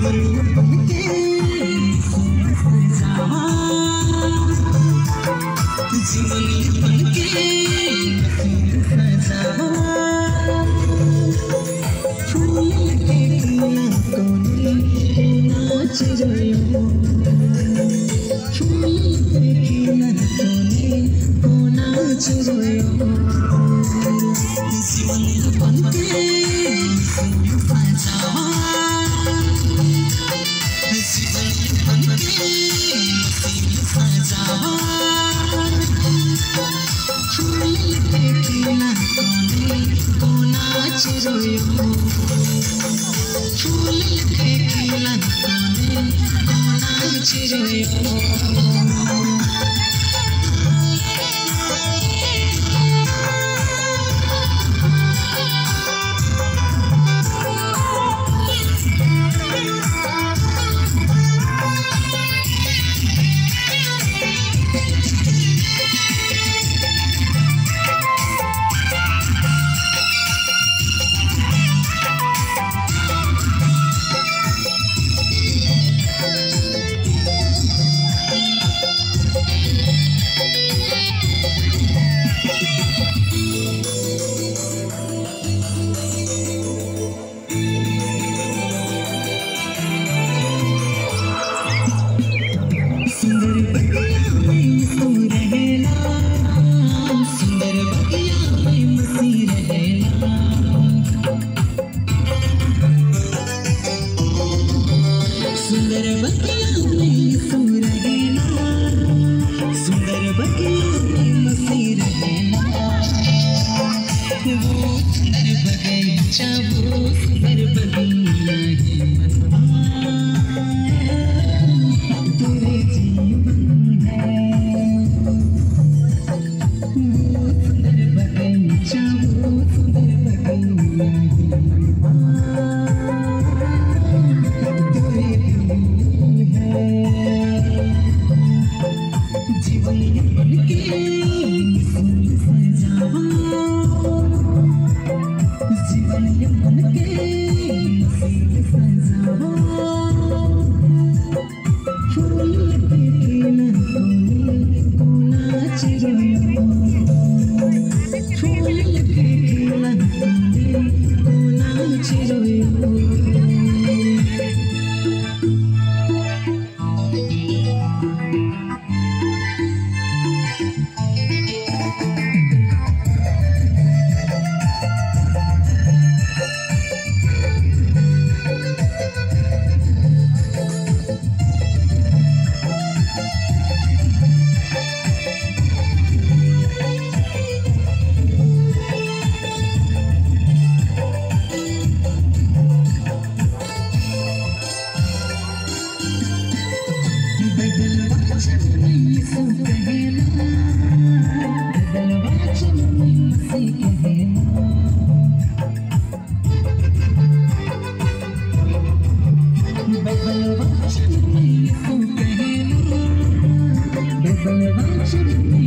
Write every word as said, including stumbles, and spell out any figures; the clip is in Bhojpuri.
जीवन बनके सजावा जीवन बनके सजावा फूल के किला कोने नाच रयो फूल के किला कोने नाच रयो जीवन बनके सजावा जीवन बनके सजावा फूल के किला कोने नाच रयो फूल के किला कोने नाच रयो सुंदर बगिया में सो रहेला सुंदर बगिया में मसी रहेला वो सुंदर बगीचा वो सुंदर बगिया है मनवा तेरे जीवन है वो सुंदर बगीचा वो सुंदर बगिया है मनवा जीवन बनके सजावा जीवन बनके सजावा फूल के किला कोने नाच रयो फूल के किला कोने नाच रयो Bye.